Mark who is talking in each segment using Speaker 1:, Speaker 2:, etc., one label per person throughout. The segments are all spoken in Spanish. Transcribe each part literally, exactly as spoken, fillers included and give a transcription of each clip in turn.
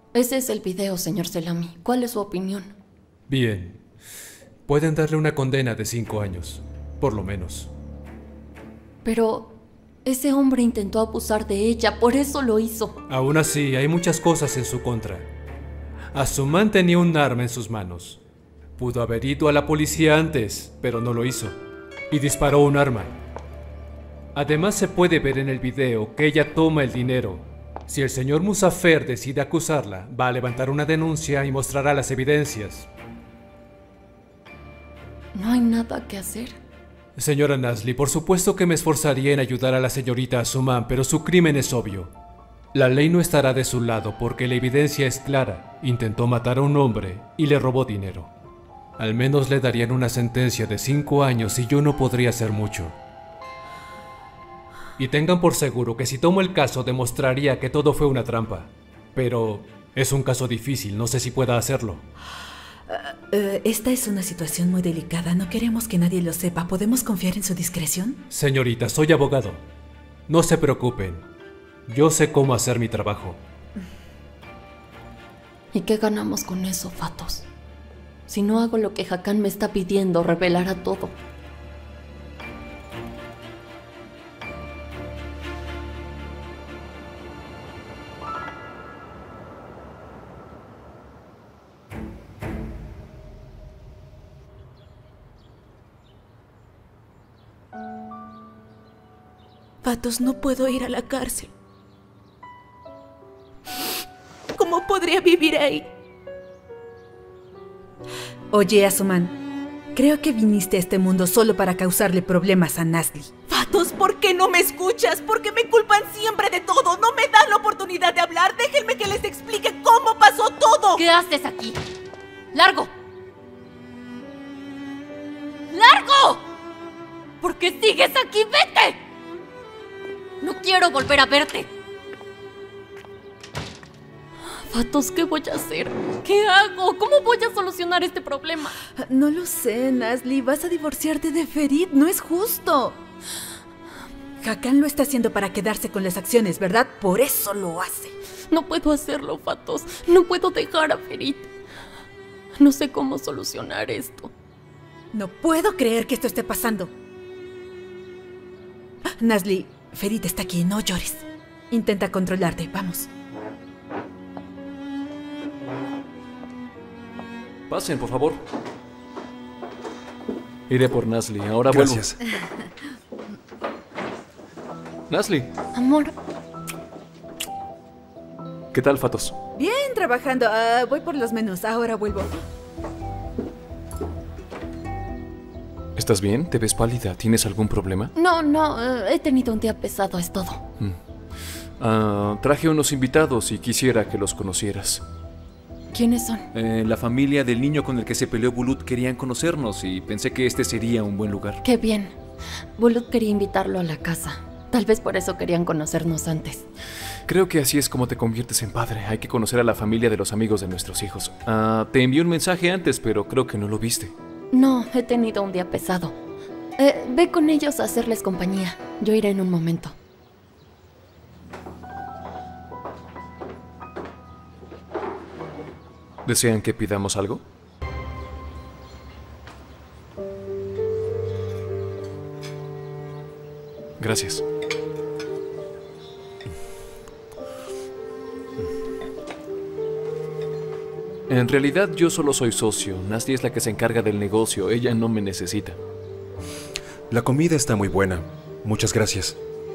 Speaker 1: Ese es el video, señor Selami. ¿Cuál es su opinión?
Speaker 2: Bien. Pueden darle una condena de cinco años, por lo menos.
Speaker 1: Pero ese hombre intentó abusar de ella, por eso lo hizo.
Speaker 2: Aún así, hay muchas cosas en su contra. Asuman tenía un arma en sus manos. Pudo haber ido a la policía antes, pero no lo hizo. Y disparó un arma. Además, se puede ver en el video que ella toma el dinero. Si el señor Muzafer decide acusarla, va a levantar una denuncia y mostrará las evidencias.
Speaker 1: ¿No hay nada que hacer?
Speaker 2: Señora Nasli, por supuesto que me esforzaría en ayudar a la señorita Asuman, pero su crimen es obvio. La ley no estará de su lado porque la evidencia es clara. Intentó matar a un hombre y le robó dinero. Al menos le darían una sentencia de cinco años y yo no podría hacer mucho. Y tengan por seguro que si tomo el caso demostraría que todo fue una trampa. Pero es un caso difícil, no sé si pueda hacerlo.
Speaker 3: Uh, uh, esta es una situación muy delicada, no queremos que nadie lo sepa. ¿Podemos confiar en su discreción?
Speaker 2: Señorita, soy abogado. No se preocupen. Yo sé cómo hacer mi trabajo.
Speaker 1: ¿Y qué ganamos con eso, Fatos? Si no hago lo que Hakan me está pidiendo, revelará todo.
Speaker 3: Fatos, no puedo ir a la cárcel. ¿Cómo podría vivir ahí? Oye, Asuman, creo que viniste a este mundo solo para causarle problemas a Nasli. Fatos, ¿por qué no me escuchas? ¿Por qué me culpan siempre de todo? No me dan la oportunidad de hablar. Déjenme que les explique cómo pasó todo.
Speaker 1: ¿Qué haces aquí? ¡Largo! ¡Largo! ¿Por qué sigues aquí? ¡Vete! No quiero volver a verte. Fatos, ¿qué voy a hacer? ¿Qué hago? ¿Cómo voy a solucionar este problema?
Speaker 3: No lo sé, Nasli. Vas a divorciarte de Ferit. No es justo. Hakan lo está haciendo para quedarse con las acciones, ¿verdad? Por eso lo hace.
Speaker 1: No puedo hacerlo, Fatos. No puedo dejar a Ferit. No sé cómo solucionar esto.
Speaker 3: No puedo creer que esto esté pasando. Nasli, Ferit está aquí. No llores. Intenta controlarte. Vamos.
Speaker 4: Pasen, por favor. Iré por Nasli. Ahora
Speaker 5: Gracias.
Speaker 4: vuelvo. Nasli.
Speaker 1: Amor.
Speaker 4: ¿Qué tal, Fatos?
Speaker 3: Bien, trabajando. Uh, voy por los menús. Ahora vuelvo.
Speaker 4: ¿Estás bien? ¿Te ves pálida? ¿Tienes algún problema?
Speaker 1: No, no. Uh, he tenido un día pesado, es todo.
Speaker 4: Mm. Uh, traje unos invitados y quisiera que los conocieras.
Speaker 1: ¿Quiénes son?
Speaker 5: Eh, la familia del niño con el que se peleó Bulut querían conocernos y pensé que este sería un buen lugar.
Speaker 1: Qué bien. Bulut quería invitarlo a la casa. Tal vez por eso querían conocernos antes.
Speaker 4: Creo que así es como te conviertes en padre. Hay que conocer a la familia de los amigos de nuestros hijos. Uh, te envié un mensaje antes, pero creo que no lo viste.
Speaker 1: No, he tenido un día pesado. Eh, ve con ellos a hacerles compañía. Yo iré en un momento.
Speaker 4: ¿Desean que pidamos algo? Gracias. En realidad yo solo soy socio. Nasli es la que se encarga del negocio. Ella no me necesita.
Speaker 5: La comida está muy buena. Muchas gracias.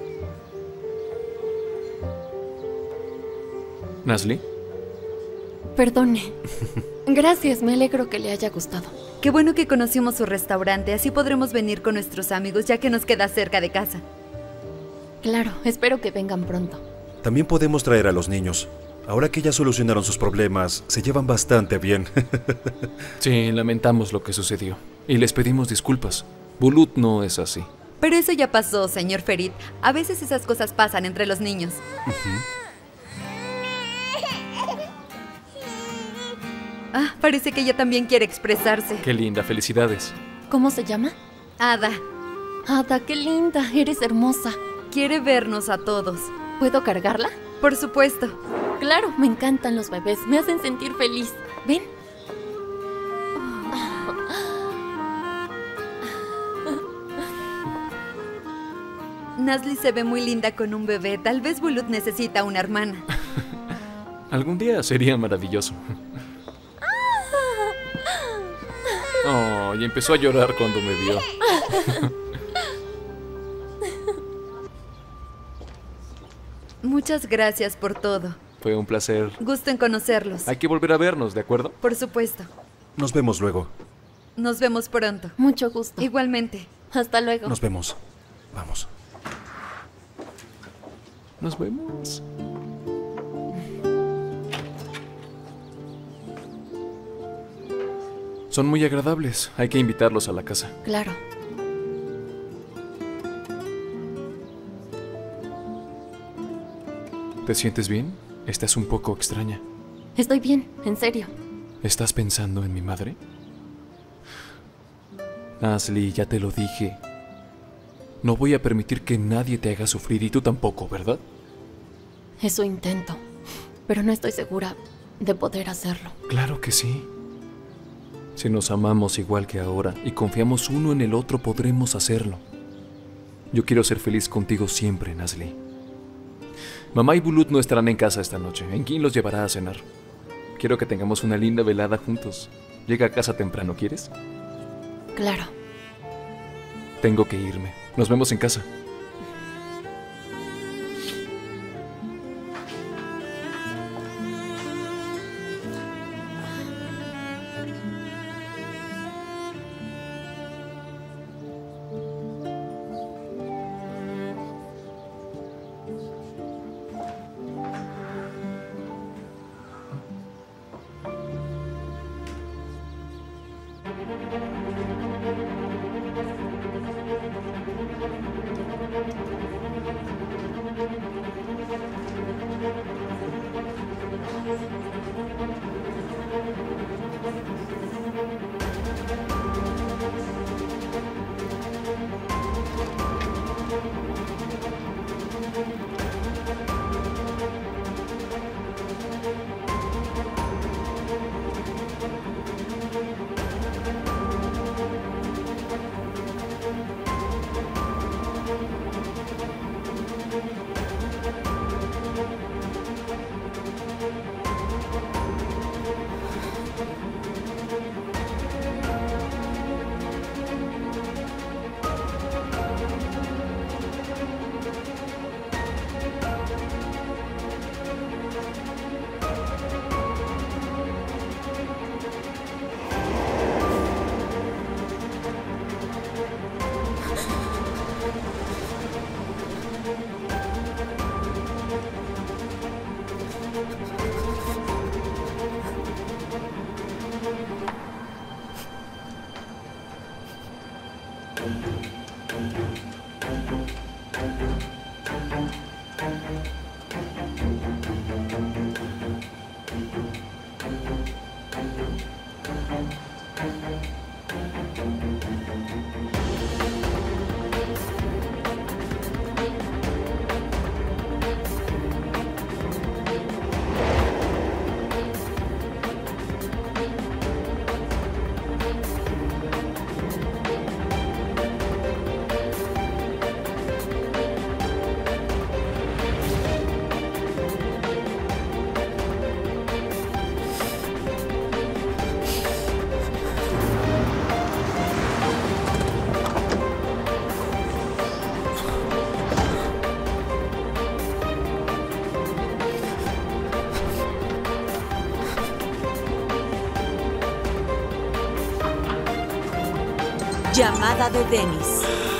Speaker 4: ¿Nasli?
Speaker 1: Perdone. Gracias, me alegro que le haya gustado.
Speaker 6: Qué bueno que conocimos su restaurante, así podremos venir con nuestros amigos ya que nos queda cerca de casa.
Speaker 1: Claro, espero que vengan pronto.
Speaker 5: También podemos traer a los niños. Ahora que ya solucionaron sus problemas, se llevan bastante bien.
Speaker 4: Sí, lamentamos lo que sucedió. Y les pedimos disculpas. Bulut no es así.
Speaker 6: Pero eso ya pasó, señor Ferit. A veces esas cosas pasan entre los niños.
Speaker 4: Uh-huh.
Speaker 6: Ah, parece que ella también quiere expresarse.
Speaker 4: Qué linda, felicidades.
Speaker 1: ¿Cómo se llama?
Speaker 6: Ada.
Speaker 1: Ada, qué linda, eres hermosa.
Speaker 6: Quiere vernos a todos.
Speaker 1: ¿Puedo cargarla?
Speaker 6: Por supuesto.
Speaker 1: Claro, me encantan los bebés. Me hacen sentir feliz. Ven.
Speaker 6: Nazli se ve muy linda con un bebé. Tal vez Bulut necesita una hermana.
Speaker 4: Algún día sería maravilloso. Oh, y empezó a llorar cuando me vio.
Speaker 6: Muchas gracias por todo.
Speaker 4: Fue un placer.
Speaker 6: Gusto en conocerlos.
Speaker 4: Hay que volver a vernos, ¿de acuerdo?
Speaker 6: Por supuesto.
Speaker 5: Nos vemos luego.
Speaker 6: Nos vemos pronto.
Speaker 1: Mucho gusto.
Speaker 6: Igualmente.
Speaker 1: Hasta luego.
Speaker 5: Nos vemos. Vamos.
Speaker 4: Nos vemos. Son muy agradables. Hay que invitarlos a la casa.
Speaker 1: Claro.
Speaker 4: ¿Te sientes bien? Estás un poco extraña.
Speaker 1: Estoy bien, en serio.
Speaker 4: ¿Estás pensando en mi madre? Nazli, ya te lo dije. No voy a permitir que nadie te haga sufrir y tú tampoco, ¿verdad?
Speaker 1: Eso intento, pero no estoy segura de poder hacerlo.
Speaker 4: Claro que sí. Si nos amamos igual que ahora y confiamos uno en el otro, podremos hacerlo. Yo quiero ser feliz contigo siempre, Nazli. Mamá y Bulut no estarán en casa esta noche. Engin los llevará a cenar. Quiero que tengamos una linda velada juntos. Llega a casa temprano, ¿quieres?
Speaker 1: Claro.
Speaker 4: Tengo que irme. Nos vemos en casa.
Speaker 7: Llamada de Dennis.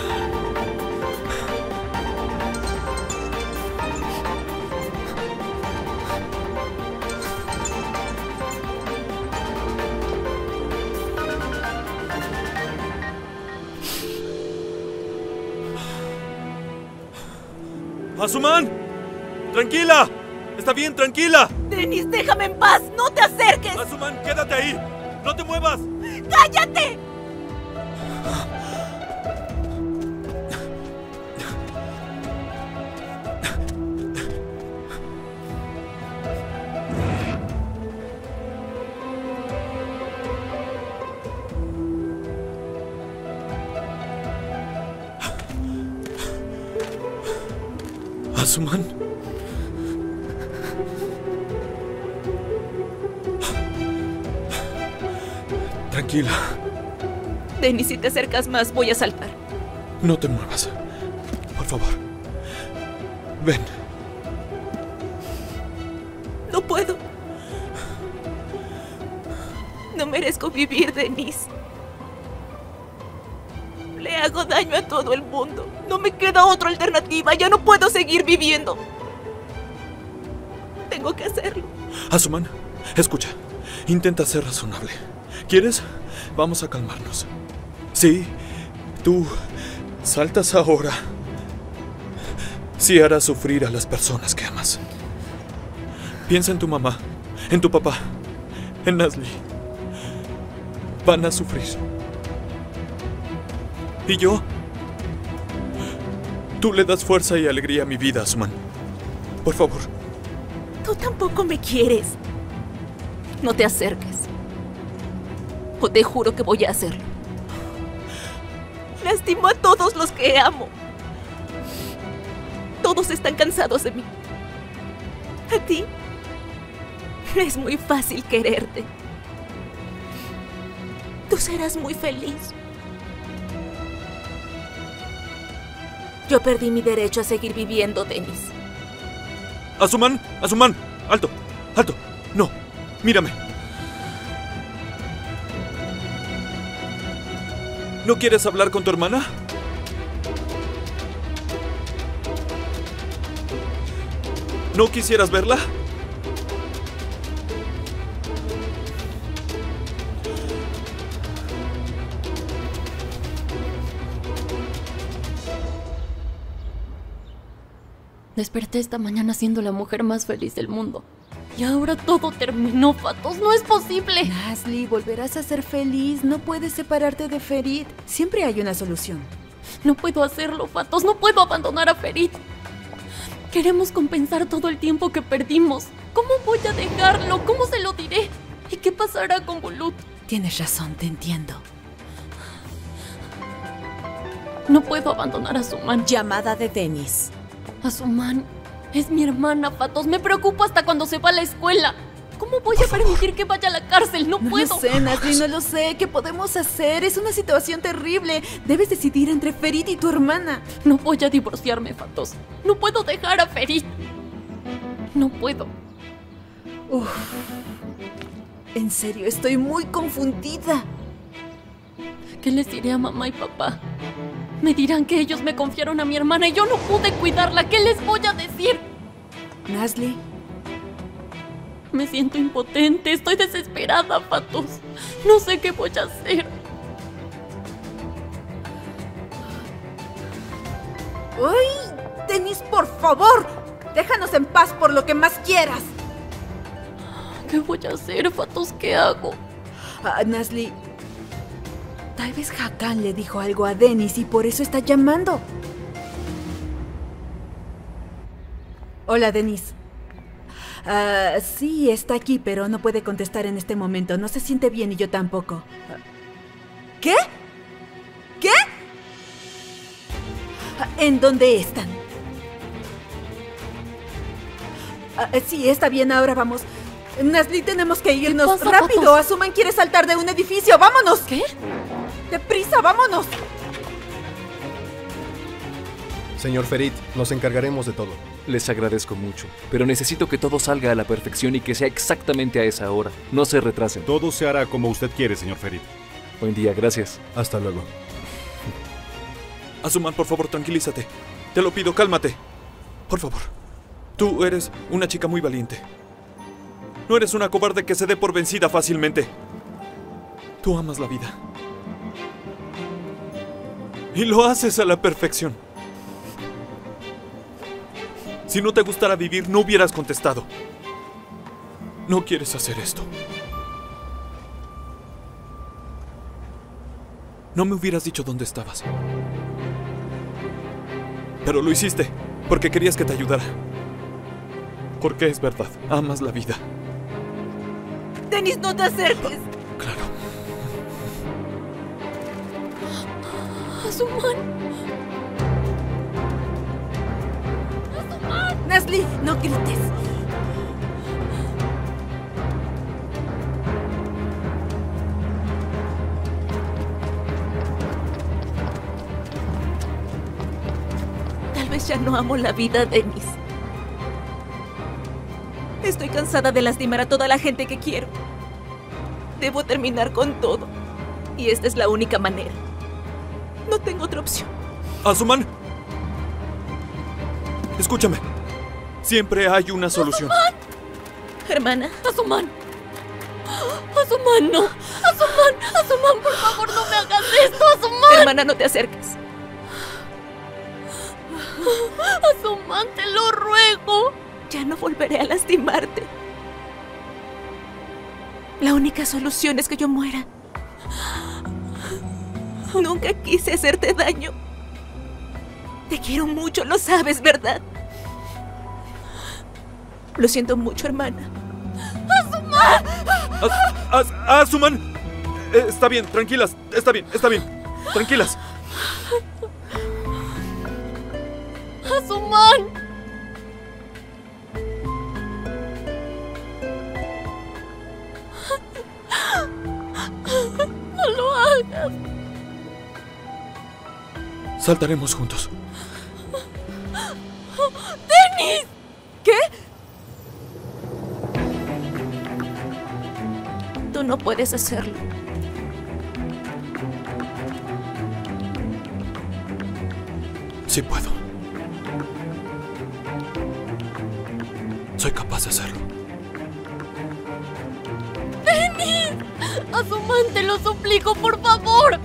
Speaker 5: ¡Asuman! ¡Tranquila! ¡Está bien, tranquila!
Speaker 3: Dennis, déjame en paz. No te acerques.
Speaker 5: ¡Asuman, quédate ahí! ¡No te muevas!
Speaker 3: ¡Cállate!
Speaker 4: Asuman. Tranquila.
Speaker 3: Denis, si te acercas más, voy a saltar.
Speaker 4: No te muevas. Por favor. Ven.
Speaker 3: No puedo. No merezco vivir, Denis. Le hago daño a todo el mundo. No me queda otra alternativa. Ya no puedo seguir viviendo. Tengo que hacerlo.
Speaker 4: Asuman, escucha. Intenta ser razonable. ¿Quieres? Vamos a calmarnos. Sí, tú saltas ahora. Sí harás sufrir a las personas que amas. Piensa en tu mamá, en tu papá, en Nazli. Van a sufrir. ¿Y yo? Tú le das fuerza y alegría a mi vida, Asuman. Por favor.
Speaker 3: Tú tampoco me quieres. No te acerques. O te juro que voy a hacerlo. Lastimo a todos los que amo. Todos están cansados de mí. A ti es muy fácil quererte. Tú serás muy feliz. Yo perdí mi derecho a seguir viviendo, Denis.
Speaker 4: Asuman, Asuman, alto, alto. No, mírame. ¿No quieres hablar con tu hermana? ¿No quisieras verla?
Speaker 1: Desperté esta mañana siendo la mujer más feliz del mundo. Y ahora todo terminó, Fatos. ¡No es posible!
Speaker 3: Nazli, volverás a ser feliz. No puedes separarte de Ferit. Siempre hay una solución.
Speaker 1: No puedo hacerlo, Fatos. No puedo abandonar a Ferit. Queremos compensar todo el tiempo que perdimos. ¿Cómo voy a dejarlo? ¿Cómo se lo diré? ¿Y qué pasará con Bulut?
Speaker 3: Tienes razón, te entiendo.
Speaker 1: No puedo abandonar a Asuman.
Speaker 3: Llamada de Denis.
Speaker 1: Asuman es mi hermana, Fatos. Me preocupa hasta cuando se va a la escuela. ¿Cómo voy a permitir que vaya a la cárcel? No,
Speaker 3: no
Speaker 1: puedo.
Speaker 3: No lo sé, Nazli, no lo sé. ¿Qué podemos hacer? Es una situación terrible. Debes decidir entre Ferit y tu hermana.
Speaker 1: No voy a divorciarme, Fatos. No puedo dejar a Ferit. No puedo.
Speaker 3: Uf. En serio, estoy muy confundida.
Speaker 1: ¿Qué les diré a mamá y papá? Me dirán que ellos me confiaron a mi hermana y yo no pude cuidarla. ¿Qué les voy a decir?
Speaker 3: Nazli.
Speaker 1: Me siento impotente. Estoy desesperada, Fatos. No sé qué voy a hacer.
Speaker 3: ¡Uy! Denis, por favor. Déjanos en paz por lo que más quieras.
Speaker 1: ¿Qué voy a hacer, Fatos? ¿Qué hago?
Speaker 3: Ah, Nazli... Tal vez Hakan le dijo algo a Denis y por eso está llamando. Hola, Denis. Uh, sí, está aquí, pero no puede contestar en este momento. No se siente bien y yo tampoco. ¿Qué? ¿Qué? ¿En dónde están? Uh, sí, está bien, ahora vamos. Nazli, tenemos que irnos
Speaker 1: pasa,
Speaker 3: rápido.
Speaker 1: Fatos?
Speaker 3: Asuman quiere saltar de un edificio. ¡Vámonos!
Speaker 1: ¿Qué?
Speaker 3: ¡Deprisa, vámonos!
Speaker 7: Señor Ferit, nos encargaremos de todo.
Speaker 4: Les agradezco mucho, pero necesito que todo salga a la perfección y que sea exactamente a esa hora. No se retrasen.
Speaker 5: Todo se hará como usted quiere, señor Ferit.
Speaker 4: Buen día, gracias.
Speaker 7: Hasta luego.
Speaker 4: Asuman, por favor, tranquilízate. Te lo pido, cálmate. Por favor. Tú eres una chica muy valiente. No eres una cobarde que se dé por vencida fácilmente. Tú amas la vida. Y lo haces a la perfección. Si no te gustara vivir, no hubieras contestado. No quieres hacer esto. No me hubieras dicho dónde estabas. Pero lo hiciste porque querías que te ayudara. Porque es verdad, amas la vida.
Speaker 3: Denis, no te acerques.
Speaker 4: Claro.
Speaker 1: Asuman. Asuman.
Speaker 3: Nasli, no grites. Tal vez ya no amo la vida, Dennis. Estoy cansada de lastimar a toda la gente que quiero. Debo terminar con todo. Y esta es la única manera. No tengo otra opción.
Speaker 4: ¡Asuman! Escúchame. Siempre hay una solución.
Speaker 1: ¡Asuman!
Speaker 3: Hermana.
Speaker 1: ¡Asuman! ¡Asuman, no! ¡Asuman! ¡Asuman, por favor, no me hagas esto! ¡Asuman!
Speaker 3: Hermana, no te acerques.
Speaker 1: ¡Asuman, te lo ruego!
Speaker 3: Ya no volveré a lastimarte. La única solución es que yo muera. Nunca quise hacerte daño. Te quiero mucho, lo sabes, ¿verdad? Lo siento mucho, hermana.
Speaker 1: ¡Asuman!
Speaker 4: As, as, ¡Asuman! Eh, está bien, tranquilas. Está bien, está bien. Tranquilas.
Speaker 1: ¡Asuman! ¡No lo hagas!
Speaker 4: Saltaremos juntos.
Speaker 1: ¡Dennis!
Speaker 3: ¿Qué? Tú no puedes hacerlo.
Speaker 4: Sí puedo. Soy capaz de hacerlo.
Speaker 1: ¡Dennis! ¡Asuman, te lo suplico, por favor!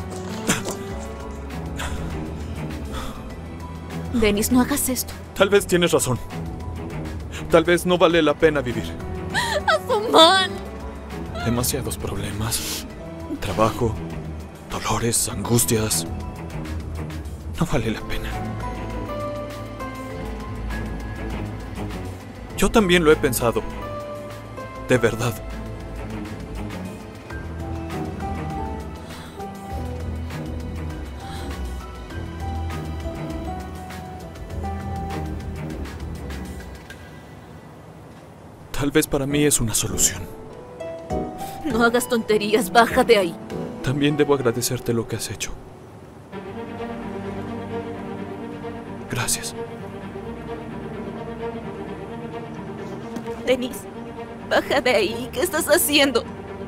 Speaker 3: Dennis, no hagas esto.
Speaker 4: Tal vez tienes razón. Tal vez no vale la pena vivir.
Speaker 1: ¡Asuman!
Speaker 4: Demasiados problemas. Trabajo, dolores, angustias. No vale la pena. Yo también lo he pensado. De verdad. Tal vez para mí es una solución.
Speaker 3: No hagas tonterías, baja de ahí.
Speaker 4: También debo agradecerte lo que has hecho. Gracias.
Speaker 3: Dennis, baja de ahí. ¿Qué estás haciendo?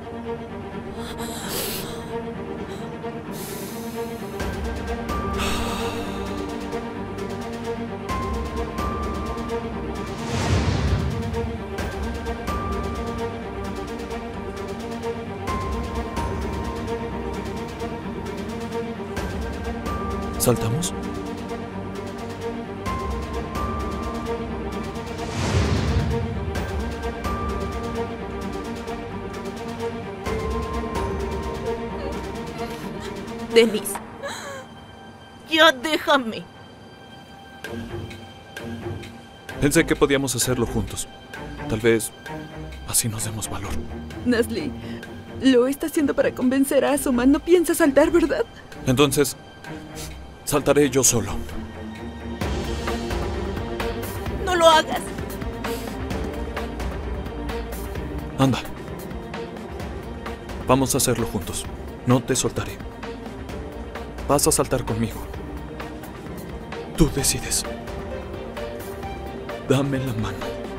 Speaker 4: ¿Saltamos?
Speaker 3: Dennis, ya déjame.
Speaker 4: Pensé que podíamos hacerlo juntos. Tal vez así nos demos valor.
Speaker 3: Nasli, lo está haciendo para convencer a Asuman. No piensa saltar, ¿verdad?
Speaker 4: Entonces, saltaré yo solo.
Speaker 3: No lo hagas.
Speaker 4: Anda. Vamos a hacerlo juntos. No te soltaré. Vas a saltar conmigo. Tú decides. Dame la mano.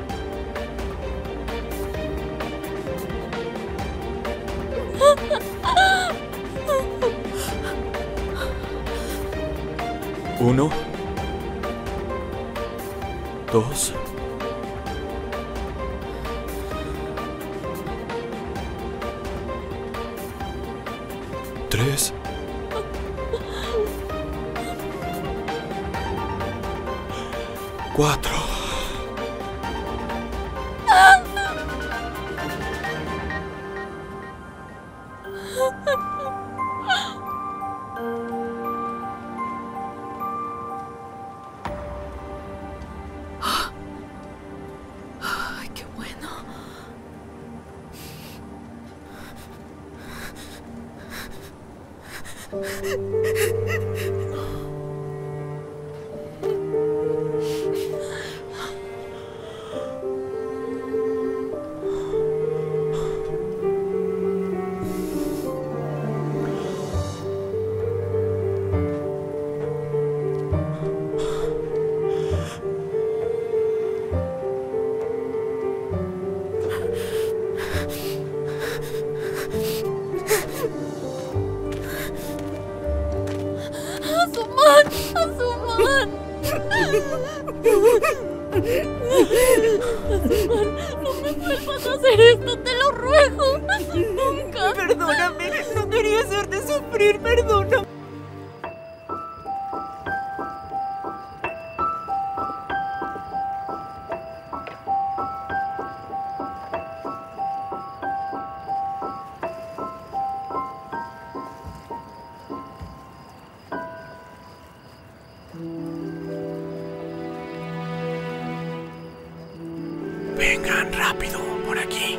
Speaker 4: Uno. Dos. Tres. Cuatro.
Speaker 3: Ay, qué bueno.
Speaker 1: Asuman, no me vuelvas a hacer esto, te lo ruego. Nunca.
Speaker 3: Perdóname, no quería hacerte sufrir, perdóname.
Speaker 8: Vengan rápido, por aquí.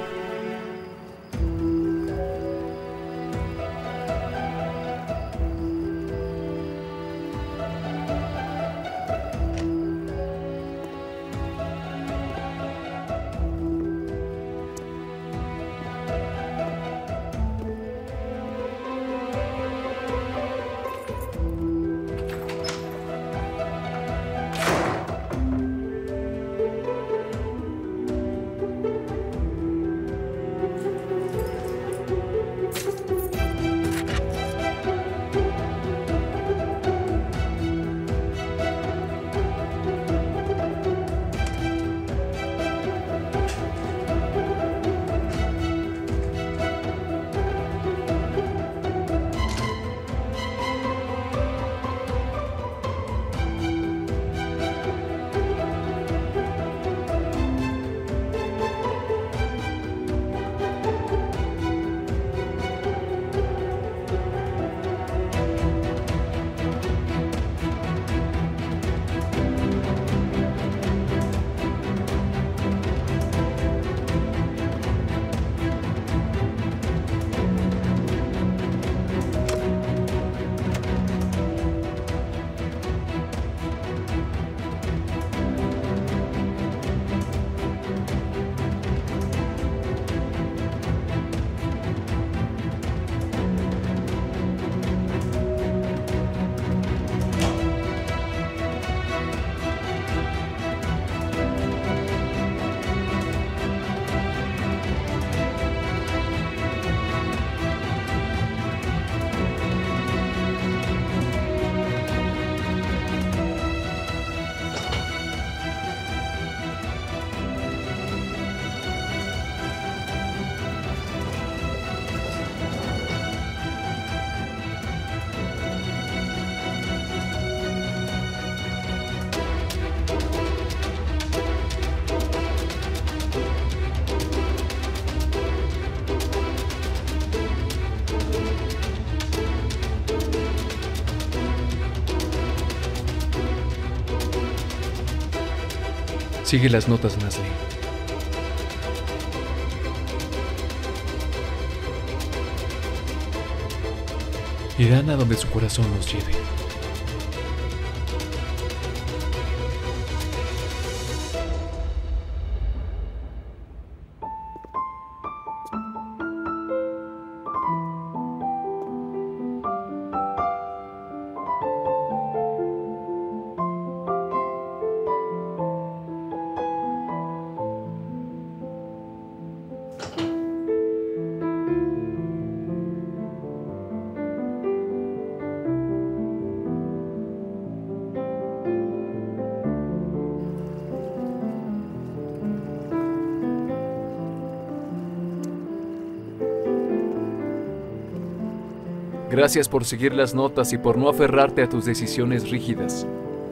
Speaker 4: Sigue las notas, Nasli. Irán a donde su corazón los lleve. Gracias por seguir las notas y por no aferrarte a tus decisiones rígidas.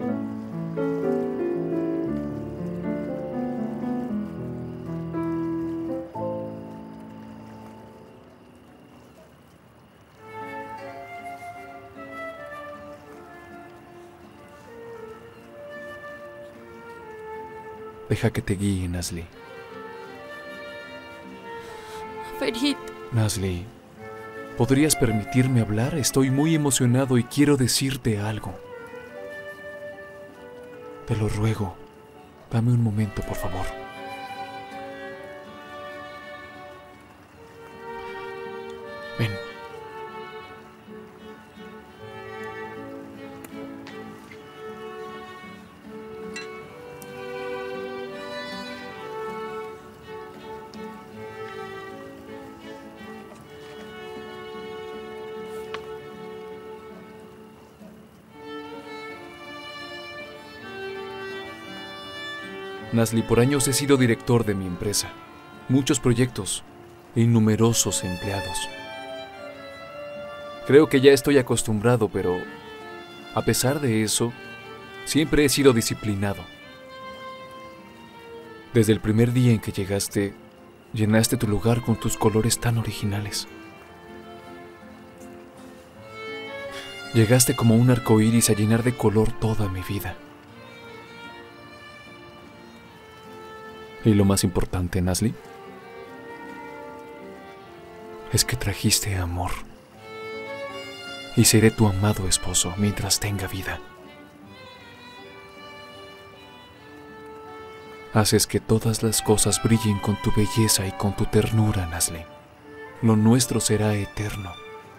Speaker 4: Deja que te guíe, Nasli.
Speaker 1: Ferit.
Speaker 4: Nasli, ¿podrías permitirme hablar? Estoy muy emocionado y quiero decirte algo. Te lo ruego. Dame un momento, por favor. Ven. Nasli, por años he sido director de mi empresa. Muchos proyectos y numerosos empleados. Creo que ya estoy acostumbrado, pero a pesar de eso, siempre he sido disciplinado. Desde el primer día en que llegaste, llenaste tu lugar con tus colores tan originales. Llegaste como un arco iris a llenar de color toda mi vida. Y lo más importante, Nasli, es que trajiste amor. Y seré tu amado esposo mientras tenga vida. Haces que todas las cosas brillen con tu belleza y con tu ternura, Nasli. Lo nuestro será eterno.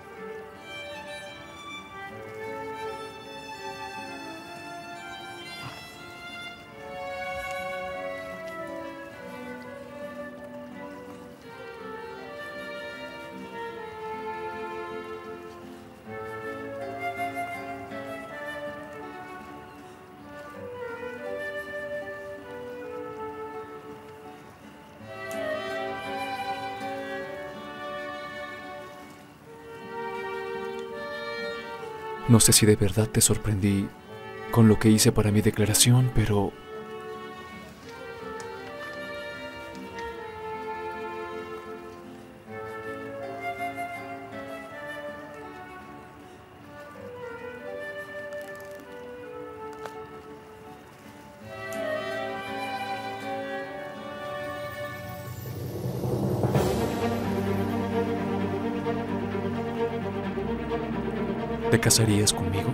Speaker 4: No sé si de verdad te sorprendí con lo que hice para mi declaración, pero ¿te casarías conmigo?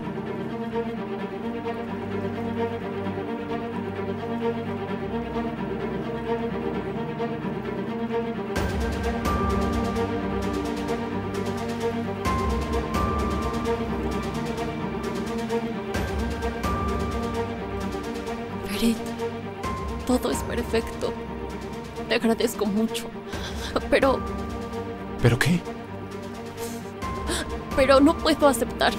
Speaker 1: Ferit, todo es perfecto. Te agradezco mucho. Pero...
Speaker 4: ¿Pero qué?
Speaker 1: Pero no puedo aceptar.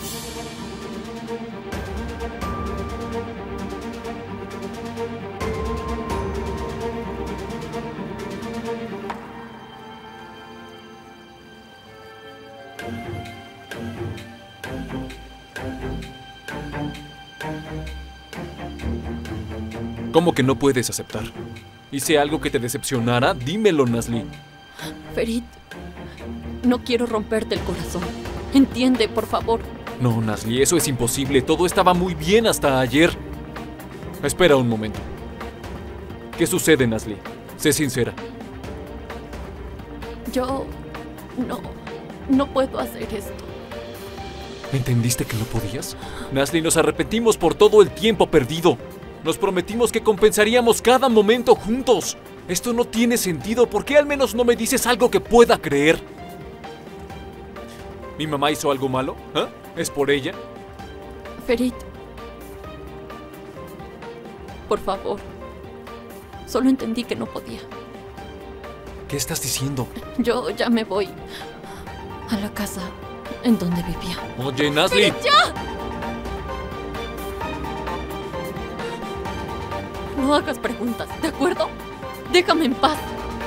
Speaker 4: ¿Cómo que no puedes aceptar? ¿Hice algo que te decepcionara? Dímelo, Nasli.
Speaker 1: Ferit, no quiero romperte el corazón. Entiende, por favor.
Speaker 4: No, Nasli, eso es imposible. Todo estaba muy bien hasta ayer. Espera un momento. ¿Qué sucede, Nasli? Sé sincera.
Speaker 1: Yo... no... no puedo hacer esto.
Speaker 4: ¿Entendiste que no podías? Nasli, nos arrepentimos por todo el tiempo perdido. Nos prometimos que compensaríamos cada momento juntos. Esto no tiene sentido. ¿Por qué al menos no me dices algo que pueda creer? ¿Mi mamá hizo algo malo? ¿Ah? ¿Es por ella?
Speaker 1: Ferit, por favor. Solo entendí que no podía.
Speaker 4: ¿Qué estás diciendo?
Speaker 1: Yo ya me voy a la casa en donde vivía.
Speaker 4: Oye, Nasli.
Speaker 1: ¡Ferit, ya! No hagas preguntas, ¿de acuerdo? Déjame en paz.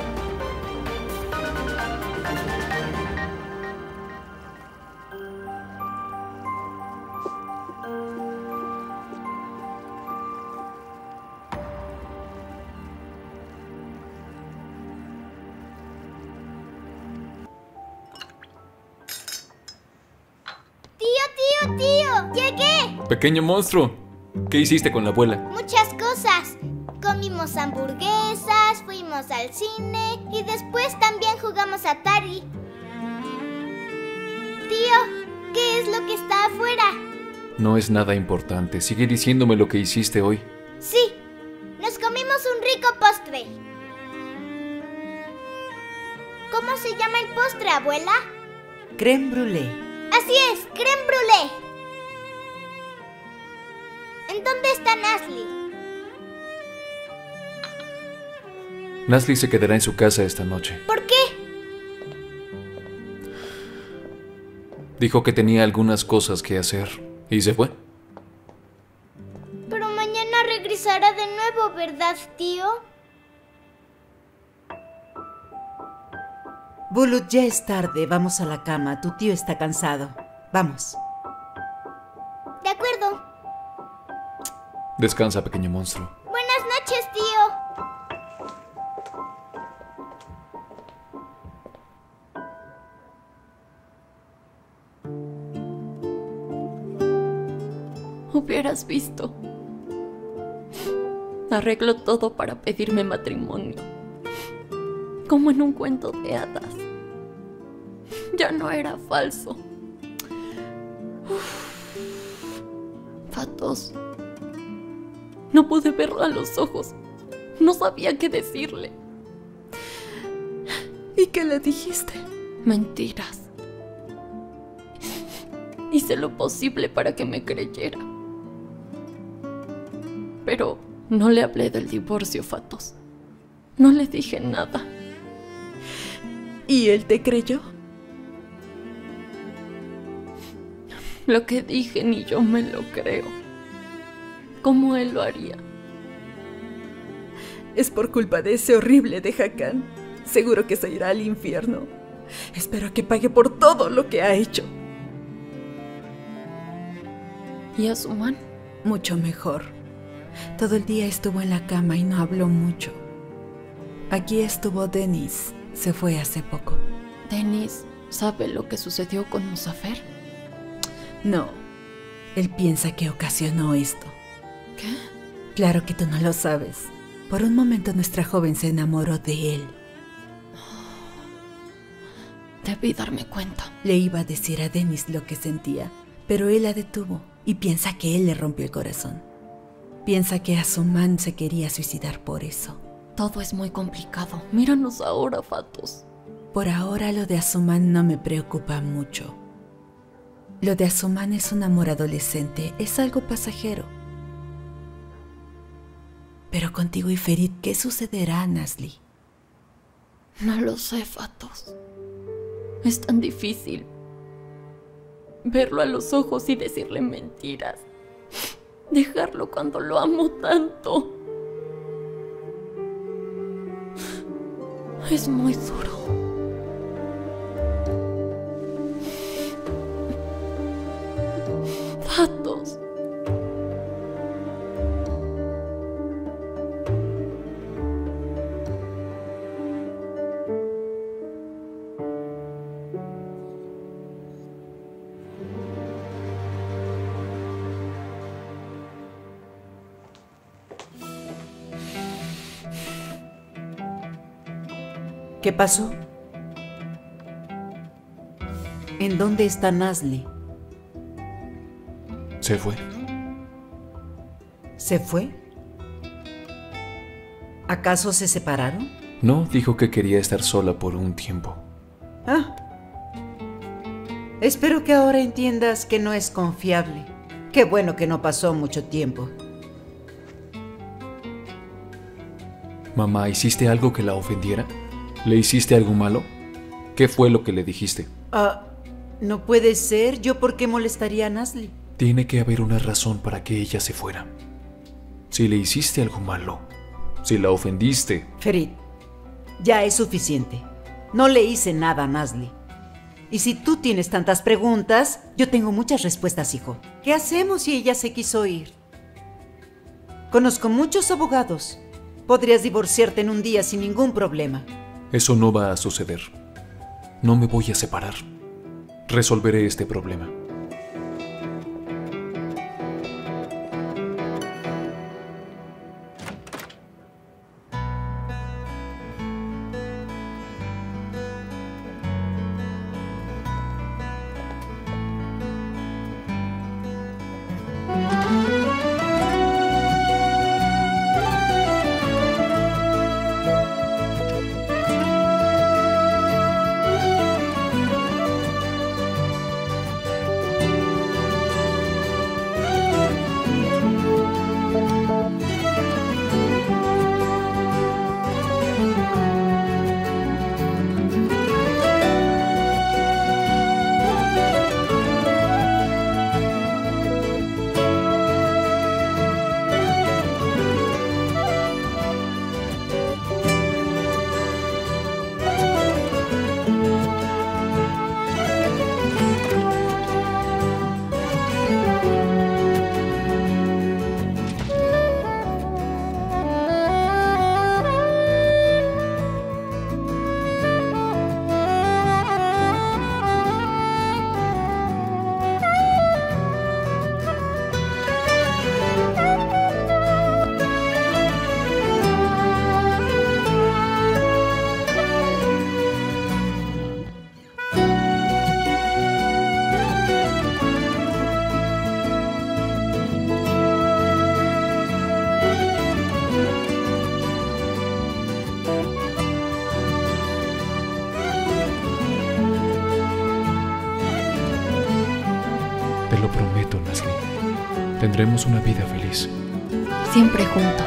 Speaker 9: Tío, tío, tío, llegué.
Speaker 4: Pequeño monstruo, ¿qué hiciste con la abuela?
Speaker 9: Muchas cosas. Comimos hamburguesas, fuimos al cine y después también jugamos a Atari. Tío, ¿qué es lo que está afuera?
Speaker 4: No es nada importante. Sigue diciéndome lo que hiciste hoy.
Speaker 9: Sí, nos comimos un rico postre. ¿Cómo se llama el postre, abuela?
Speaker 3: Crème brûlée.
Speaker 9: Así es, crème brûlée. ¿En dónde está Nasli?
Speaker 4: Nasli se quedará en su casa esta noche.
Speaker 9: ¿Por qué?
Speaker 4: Dijo que tenía algunas cosas que hacer y se fue.
Speaker 9: Pero mañana regresará de nuevo, ¿verdad, tío?
Speaker 3: Bulut, ya es tarde. Vamos a la cama. Tu tío está cansado. Vamos.
Speaker 9: De acuerdo.
Speaker 4: Descansa, pequeño monstruo.
Speaker 9: Buenas noches, tío.
Speaker 1: Hubieras visto. Arregló todo para pedirme matrimonio. Como en un cuento de hadas. Ya no era falso. Uf. Fatos. No pude verlo a los ojos. No sabía qué decirle.
Speaker 3: ¿Y qué le dijiste?
Speaker 1: Mentiras. Hice lo posible para que me creyera. Pero no le hablé del divorcio, Fatos. No le dije nada.
Speaker 3: ¿Y él te creyó?
Speaker 1: Lo que dije ni yo me lo creo. ¿Cómo él lo haría?
Speaker 3: Es por culpa de ese horrible de Hakan. Seguro que se irá al infierno. Espero que pague por todo lo que ha hecho.
Speaker 1: ¿Y Asuman?
Speaker 3: Mucho mejor. Todo el día estuvo en la cama y no habló mucho. Aquí estuvo Dennis. Se fue hace poco.
Speaker 1: ¿Dennis sabe lo que sucedió con Muzafer?
Speaker 3: No. Él piensa que ocasionó esto.
Speaker 1: ¿Qué?
Speaker 3: Claro que tú no lo sabes. Por un momento nuestra joven se enamoró de él.
Speaker 1: Debí darme cuenta.
Speaker 3: Le iba a decir a Dennis lo que sentía, pero él la detuvo y piensa que él le rompió el corazón. Piensa que Asuman se quería suicidar por eso.
Speaker 1: Todo es muy complicado. Míranos ahora, Fatos.
Speaker 3: Por ahora lo de Asuman no me preocupa mucho. Lo de Asuman es un amor adolescente, es algo pasajero. Pero contigo y Ferit, ¿qué sucederá, Nazli?
Speaker 1: No lo sé, Fatos. Es tan difícil verlo a los ojos y decirle mentiras. Dejarlo cuando lo amo tanto. Es muy duro. Fatos.
Speaker 10: ¿Qué pasó? ¿En dónde está Nazli?
Speaker 4: Se fue.
Speaker 10: ¿Se fue? ¿Acaso se separaron?
Speaker 4: No, dijo que quería estar sola por un tiempo.
Speaker 10: Ah. Espero que ahora entiendas que no es confiable. Qué bueno que no pasó mucho tiempo.
Speaker 4: Mamá, ¿hiciste algo que la ofendiera? ¿Le hiciste algo malo? ¿Qué fue lo que le dijiste?
Speaker 10: Ah, no puede ser. ¿Yo por qué molestaría a Nazli?
Speaker 4: Tiene que haber una razón para que ella se fuera. Si le hiciste algo malo, si la ofendiste...
Speaker 10: Ferit, ya es suficiente. No le hice nada a Nazli. Y si tú tienes tantas preguntas, yo tengo muchas respuestas, hijo. ¿Qué hacemos si ella se quiso ir? Conozco muchos abogados. Podrías divorciarte en un día sin ningún problema.
Speaker 4: Eso no va a suceder. No me voy a separar. Resolveré este problema. Tendremos una vida feliz.
Speaker 1: Siempre juntos.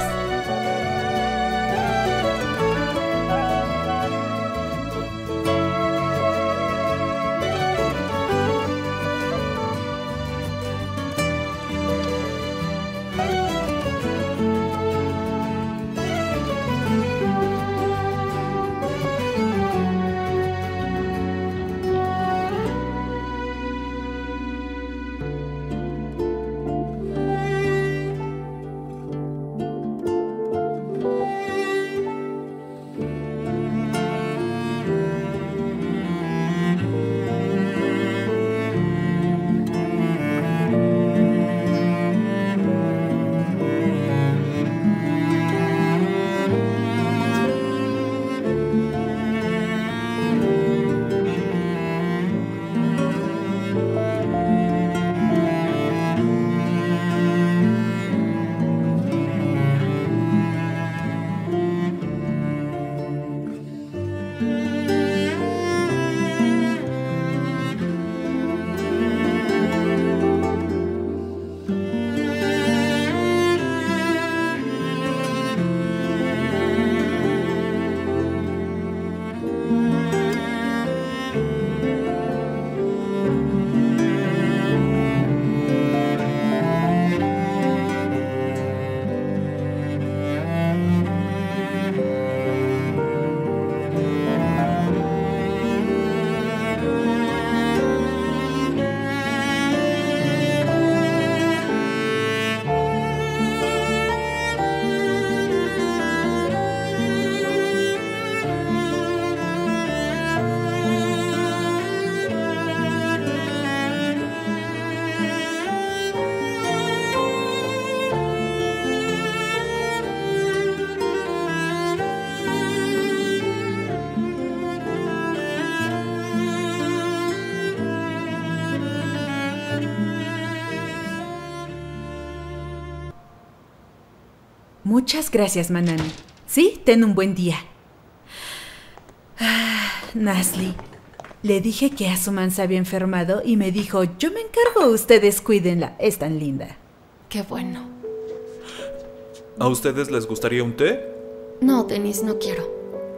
Speaker 3: Muchas gracias, Manani. Sí, ten un buen día. Ah, Nazli, le dije que Asuman se había enfermado y me dijo, yo me encargo, ustedes cuídenla, es tan linda.
Speaker 1: Qué bueno.
Speaker 11: ¿A ustedes les gustaría un té?
Speaker 1: No, Denis, no quiero.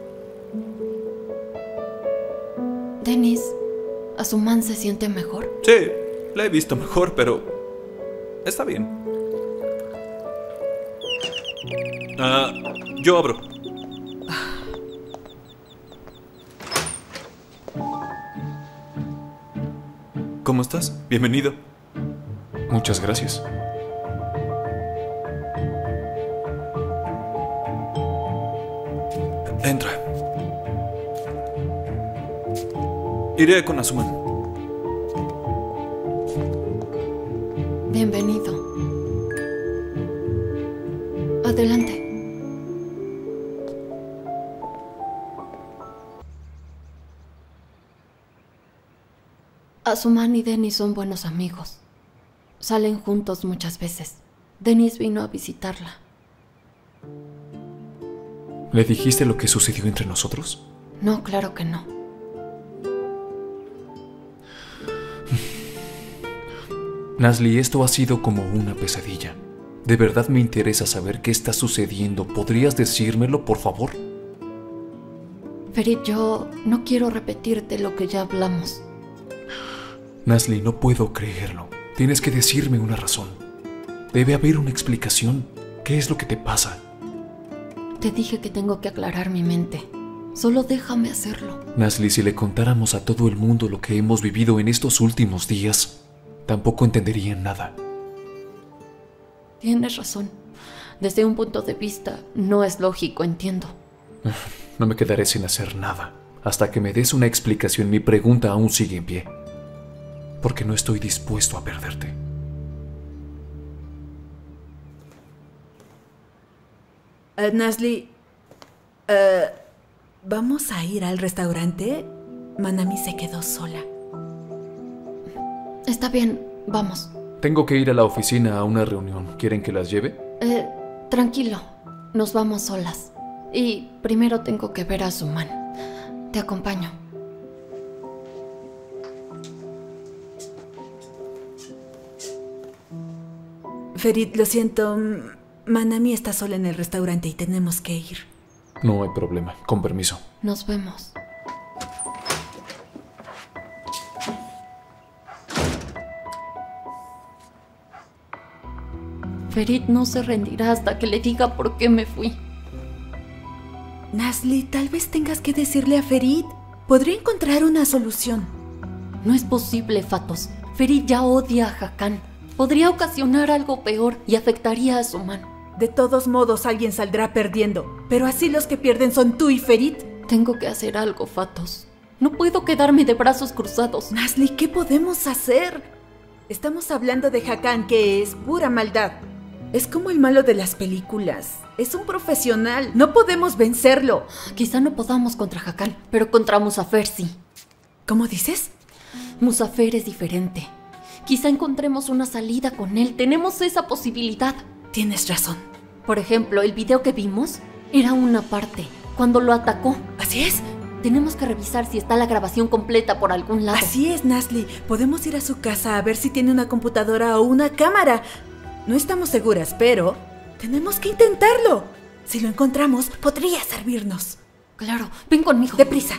Speaker 1: Denis, ¿Asuman se siente mejor?
Speaker 11: Sí, la he visto mejor, pero está bien. Ah, yo abro. ¿Cómo estás? Bienvenido.
Speaker 4: Muchas gracias.
Speaker 11: Entra. Iré con Asuman.
Speaker 1: Bienvenido. Adelante. Asuman y Denis son buenos amigos. Salen juntos muchas veces. Denis vino a visitarla.
Speaker 4: ¿Le dijiste lo que sucedió entre nosotros?
Speaker 1: No, claro que no.
Speaker 4: Nazli, esto ha sido como una pesadilla. De verdad me interesa saber qué está sucediendo. ¿Podrías decírmelo, por favor?
Speaker 1: Ferit, yo no quiero repetirte lo que ya hablamos.
Speaker 4: Nazli, no puedo creerlo. Tienes que decirme una razón. Debe haber una explicación. ¿Qué es lo que te pasa?
Speaker 1: Te dije que tengo que aclarar mi mente. Solo déjame hacerlo.
Speaker 4: Nazli, si le contáramos a todo el mundo lo que hemos vivido en estos últimos días, tampoco entenderían nada.
Speaker 1: Tienes razón. Desde un punto de vista, no es lógico, entiendo.
Speaker 4: No me quedaré sin hacer nada. Hasta que me des una explicación, mi pregunta aún sigue en pie. Porque no estoy dispuesto a perderte.
Speaker 3: Uh, Nazli, uh, ¿vamos a ir al restaurante? Manami se quedó sola.
Speaker 1: Está bien, vamos.
Speaker 4: Tengo que ir a la oficina a una reunión. ¿Quieren que las lleve?
Speaker 1: Eh, tranquilo. Nos vamos solas. Y primero tengo que ver a Asuman. Te acompaño.
Speaker 3: Ferit, lo siento. Manami está sola en el restaurante y tenemos que ir.
Speaker 4: No hay problema. Con permiso.
Speaker 1: Nos vemos. Ferit no se rendirá hasta que le diga por qué me fui.
Speaker 3: Nazli, tal vez tengas que decirle a Ferit. Podría encontrar una solución.
Speaker 1: No es posible, Fatos. Ferit ya odia a Hakan. Podría ocasionar algo peor y afectaría a Asuman.
Speaker 3: De todos modos, alguien saldrá perdiendo. Pero así los que pierden son tú y Ferit.
Speaker 1: Tengo que hacer algo, Fatos. No puedo quedarme de brazos cruzados.
Speaker 3: Nazli, ¿qué podemos hacer? Estamos hablando de Hakan, que es pura maldad. Es como el malo de las películas. Es un profesional. No podemos vencerlo.
Speaker 1: Quizá no podamos contra Hakan, pero contra Muzafer sí.
Speaker 3: ¿Cómo dices?
Speaker 1: Muzafer es diferente. Quizá encontremos una salida con él. Tenemos esa posibilidad.
Speaker 3: Tienes razón.
Speaker 1: Por ejemplo, el video que vimos era una parte, cuando lo atacó.
Speaker 3: ¿Así es?
Speaker 1: Tenemos que revisar si está la grabación completa por algún lado.
Speaker 3: Así es, Nazli. Podemos ir a su casa a ver si tiene una computadora o una cámara. No estamos seguras, pero tenemos que intentarlo. Si lo encontramos, podría servirnos.
Speaker 1: Claro, ven conmigo.
Speaker 3: Deprisa.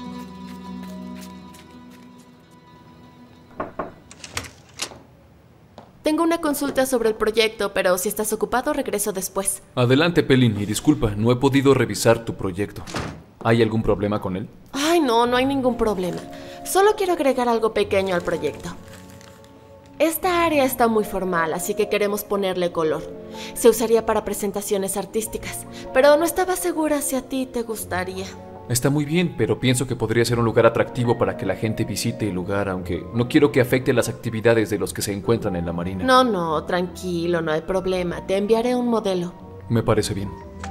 Speaker 12: Tengo una consulta sobre el proyecto, pero si estás ocupado, regreso después.
Speaker 4: Adelante, Pelin, y disculpa, no he podido revisar tu proyecto. ¿Hay algún problema con él?
Speaker 12: Ay, no, no hay ningún problema. Solo quiero agregar algo pequeño al proyecto. Esta área está muy formal, así que queremos ponerle color. Se usaría para presentaciones artísticas, pero no estaba segura si a ti te gustaría.
Speaker 4: Está muy bien, pero pienso que podría ser un lugar atractivo para que la gente visite el lugar, aunque no quiero que afecte las actividades de los que se encuentran en la marina.
Speaker 12: No, no, tranquilo, no hay problema. Te enviaré un modelo.
Speaker 4: Me parece bien.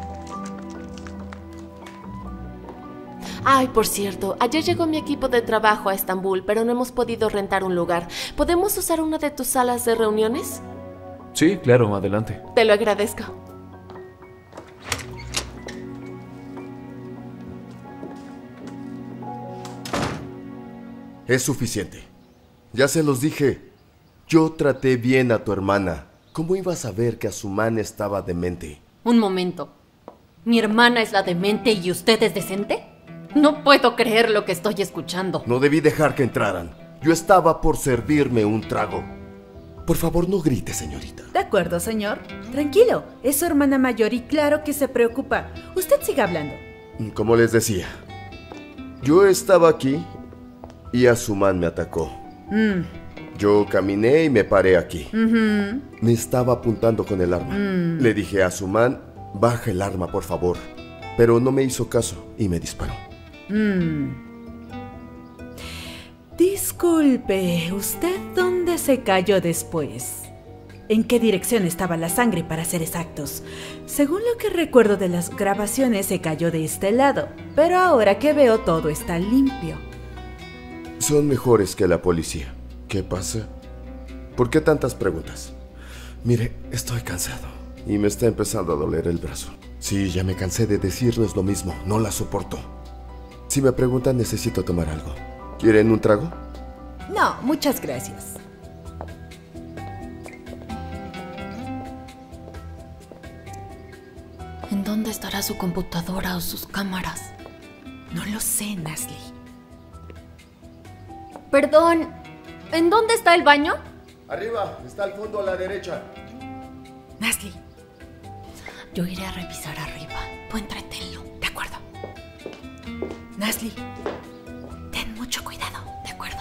Speaker 12: Ay, por cierto, ayer llegó mi equipo de trabajo a Estambul, pero no hemos podido rentar un lugar. ¿Podemos usar una de tus salas de reuniones?
Speaker 4: Sí, claro, adelante.
Speaker 12: Te lo agradezco.
Speaker 13: Es suficiente. Ya se los dije. Yo traté bien a tu hermana. ¿Cómo ibas a ver que Asuman estaba demente?
Speaker 1: Un momento. ¿Mi hermana es la demente y usted es decente? No puedo creer lo que estoy escuchando.
Speaker 13: No debí dejar que entraran. Yo estaba por servirme un trago. Por favor, no grite, señorita.
Speaker 3: De acuerdo, señor. Tranquilo. Es su hermana mayor y claro que se preocupa. Usted siga hablando.
Speaker 13: Como les decía, yo estaba aquí y Asuman me atacó.
Speaker 3: Mm.
Speaker 13: Yo caminé y me paré aquí.
Speaker 3: Uh-huh.
Speaker 13: Me estaba apuntando con el arma.
Speaker 3: Mm.
Speaker 13: Le dije a Asuman, baja el arma, por favor. Pero no me hizo caso y me disparó.
Speaker 3: Mm. Disculpe, ¿usted dónde se cayó después? ¿En qué dirección estaba la sangre, para ser exactos? Según lo que recuerdo de las grabaciones, se cayó de este lado. Pero ahora que veo, todo está limpio.
Speaker 13: Son mejores que la policía. ¿Qué pasa? ¿Por qué tantas preguntas? Mire, estoy cansado y me está empezando a doler el brazo. Sí, ya me cansé de decirles lo mismo. No la soporto. Si me preguntan, necesito tomar algo. ¿Quieren un trago?
Speaker 3: No, muchas gracias.
Speaker 1: ¿En dónde estará su computadora o sus cámaras?
Speaker 3: No lo sé, Nazli.
Speaker 1: Perdón, ¿en dónde está el baño?
Speaker 13: Arriba, está al fondo a la derecha.
Speaker 3: Nazli.
Speaker 1: Yo iré a revisar arriba. Tú entretenlo.
Speaker 3: De acuerdo. Nazli, ten mucho cuidado. De acuerdo.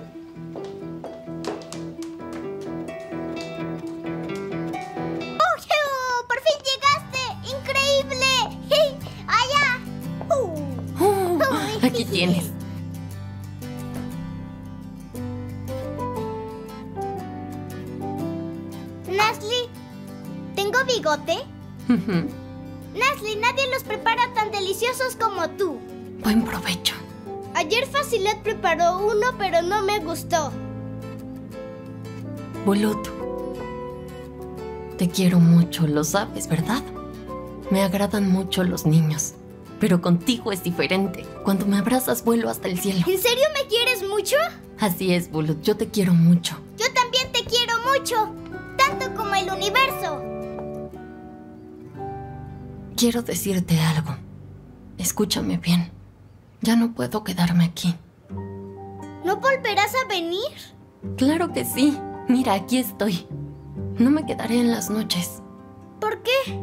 Speaker 9: ¡Oh, por fin llegaste! ¡Increíble! ¡Hey! ¡Allá! Uh.
Speaker 1: Uh, aquí tienes.
Speaker 9: Nazli, ¿tengo bigote?
Speaker 1: Uh-huh.
Speaker 9: Nazli, nadie los prepara tan deliciosos como tú.
Speaker 1: Buen provecho.
Speaker 9: Ayer Facilet preparó uno, pero no me gustó.
Speaker 1: Bulut, te quiero mucho, lo sabes, ¿verdad? Me agradan mucho los niños, pero contigo es diferente. Cuando me abrazas vuelo hasta el cielo.
Speaker 9: ¿En serio me quieres mucho?
Speaker 1: Así es, Bulut, yo te quiero mucho.
Speaker 9: Yo también te quiero mucho. tanto como el universo.
Speaker 1: Quiero decirte algo. Escúchame bien. Ya no puedo quedarme aquí.
Speaker 9: ¿No volverás a venir?
Speaker 1: Claro que sí. Mira, aquí estoy. No me quedaré en las noches.
Speaker 9: ¿Por qué?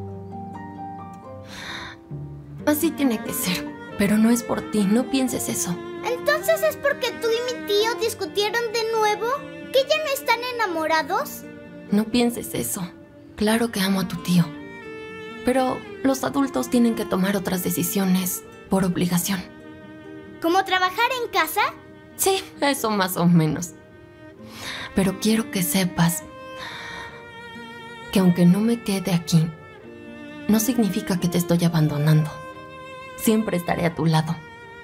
Speaker 1: Así tiene que ser. Pero no es por ti, no pienses eso.
Speaker 9: ¿Entonces es porque tú y mi tío discutieron de nuevo? ¿Que ya no están enamorados?
Speaker 1: No pienses eso. Claro que amo a tu tío. Pero los adultos tienen que tomar otras decisiones por obligación.
Speaker 9: ¿Como trabajar en casa?
Speaker 1: Sí, eso más o menos. Pero quiero que sepas que aunque no me quede aquí, no significa que te estoy abandonando. Siempre estaré a tu lado.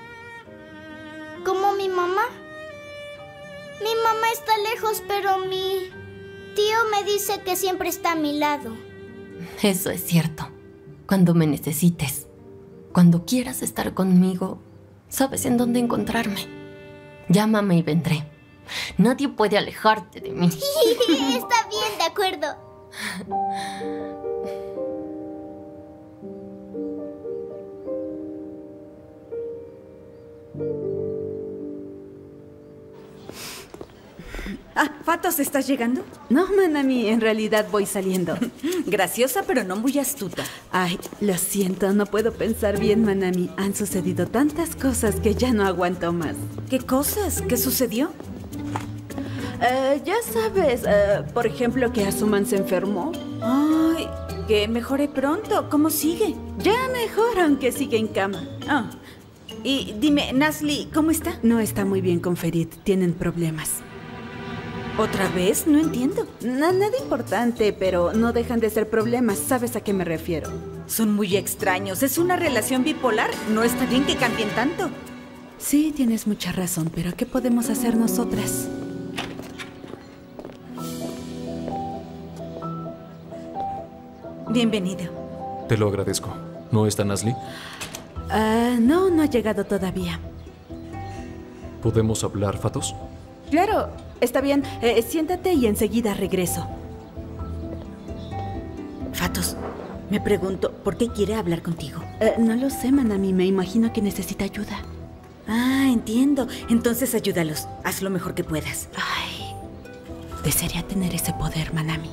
Speaker 9: ¿Como mi mamá? Mi mamá está lejos, pero mi tío me dice que siempre está a mi lado.
Speaker 1: Eso es cierto. Cuando me necesites, cuando quieras estar conmigo, sabes en dónde encontrarme. Llámame y vendré. Nadie puede alejarte de mí.
Speaker 9: Está bien, de acuerdo.
Speaker 3: Ah, Fatos, ¿estás llegando? No, Manami, en realidad voy saliendo. Graciosa, pero no muy astuta. Ay, lo siento, no puedo pensar bien, Manami. Han sucedido tantas cosas que ya no aguanto más. ¿Qué cosas? ¿Qué sucedió? Uh, ya sabes, uh, por ejemplo, que Asuman se enfermó. Ay, que mejore pronto. ¿Cómo sigue? Ya mejor, aunque sigue en cama. Ah. Y dime, Nazli, ¿cómo está? No está muy bien con Ferit. Tienen problemas. ¿Otra vez? No entiendo. No, nada importante, pero no dejan de ser problemas. ¿Sabes a qué me refiero? Son muy extraños. ¿Es una relación bipolar? No está bien que cambien tanto. Sí, tienes mucha razón, pero ¿qué podemos hacer nosotras? Bienvenido.
Speaker 4: Te lo agradezco. ¿No está Nazli?
Speaker 3: Uh, no, no ha llegado todavía.
Speaker 4: ¿Podemos hablar, Fatos?
Speaker 3: Claro, está bien. Eh, siéntate y enseguida regreso. Fatos, me pregunto, ¿por qué quiere hablar contigo? Eh, no lo sé, Manami. Me imagino que necesita ayuda. Ah, entiendo. Entonces ayúdalos. Haz lo mejor que puedas. Ay, desearía tener ese poder, Manami.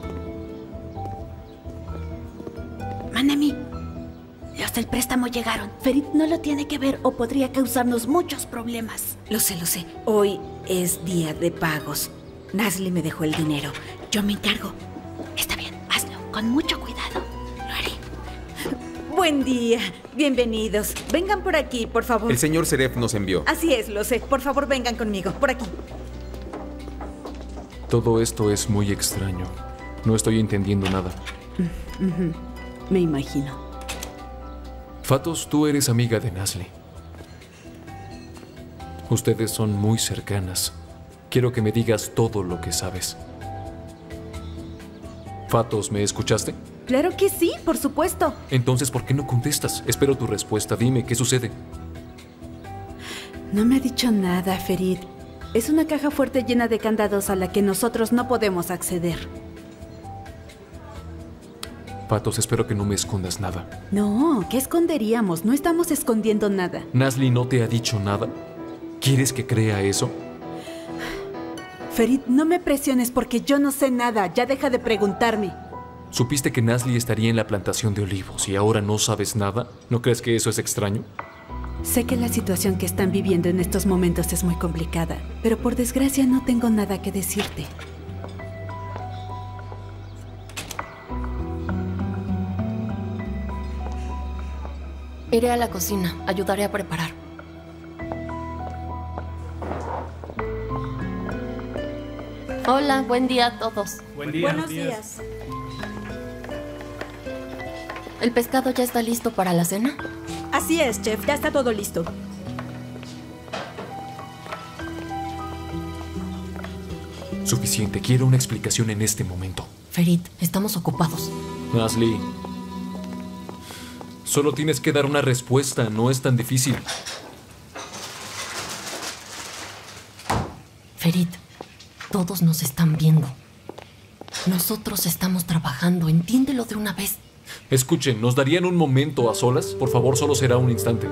Speaker 3: Manami, los del préstamo llegaron. Ferit no lo tiene que ver o podría causarnos muchos problemas. Lo sé, lo sé. Hoy es día de pagos. Nazli me dejó el dinero. Yo me encargo. Está bien, hazlo con mucho cuidado. Lo haré. Buen día. Bienvenidos. Vengan por aquí, por favor.
Speaker 14: El señor Seref nos envió.
Speaker 3: Así es, lo sé. Por favor, vengan conmigo. Por aquí.
Speaker 4: Todo esto es muy extraño. No estoy entendiendo nada.
Speaker 3: Uh-huh. Me imagino.
Speaker 4: Fatos, tú eres amiga de Nazli. Ustedes son muy cercanas. Quiero que me digas todo lo que sabes. Fatos, ¿me escuchaste?
Speaker 3: Claro que sí, por supuesto.
Speaker 4: Entonces, ¿por qué no contestas? Espero tu respuesta. Dime, ¿qué sucede?
Speaker 3: No me ha dicho nada, Ferit. Es una caja fuerte llena de candados a la que nosotros no podemos acceder.
Speaker 4: Fatos, espero que no me escondas nada.
Speaker 3: No, ¿qué esconderíamos? No estamos escondiendo nada.
Speaker 4: ¿Nazli no te ha dicho nada? ¿Quieres que crea eso?
Speaker 3: Ferit, no me presiones porque yo no sé nada. Ya deja de preguntarme.
Speaker 4: ¿Supiste que Nazli estaría en la plantación de olivos y ahora no sabes nada? ¿No crees que eso es extraño?
Speaker 3: Sé que la situación que están viviendo en estos momentos es muy complicada, pero por desgracia no tengo nada que decirte.
Speaker 1: Iré a la cocina. Ayudaré a preparar. Hola, buen día a todos.
Speaker 2: Buen día.
Speaker 3: Buenos días.
Speaker 1: ¿El pescado ya está listo para la cena?
Speaker 3: Así es, chef. Ya está todo listo.
Speaker 4: Suficiente. Quiero una explicación en este momento.
Speaker 1: Ferit, estamos ocupados.
Speaker 4: Nazli, solo tienes que dar una respuesta. No es tan difícil.
Speaker 1: Ferit, todos nos están viendo. Nosotros estamos trabajando, entiéndelo de una vez.
Speaker 4: Escuchen, ¿nos darían un momento a solas? Por favor, solo será un instante.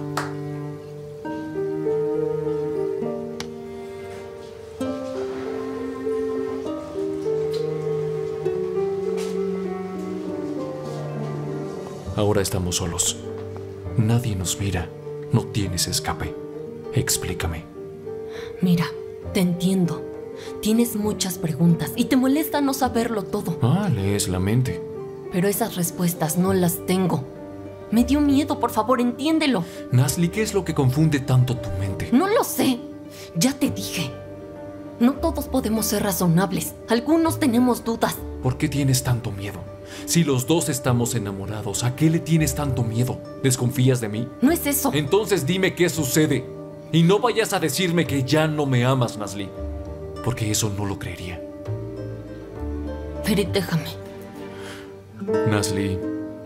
Speaker 4: Ahora estamos solos. Nadie nos mira. No tienes escape. Explícame.
Speaker 1: Mira, te entiendo. Tienes muchas preguntas y te molesta no saberlo todo.
Speaker 4: Ah, lees la mente.
Speaker 1: Pero esas respuestas no las tengo. Me dio miedo, por favor, entiéndelo.
Speaker 4: Nazli, ¿qué es lo que confunde tanto tu mente?
Speaker 1: No lo sé. Ya te dije. No todos podemos ser razonables. Algunos tenemos dudas.
Speaker 4: ¿Por qué tienes tanto miedo? Si los dos estamos enamorados, ¿a qué le tienes tanto miedo? ¿Desconfías de mí?
Speaker 1: No es eso.
Speaker 4: Entonces dime qué sucede. Y no vayas a decirme que ya no me amas, Nazli. Porque eso no lo creería.
Speaker 1: Ferit, déjame.
Speaker 4: Nazli.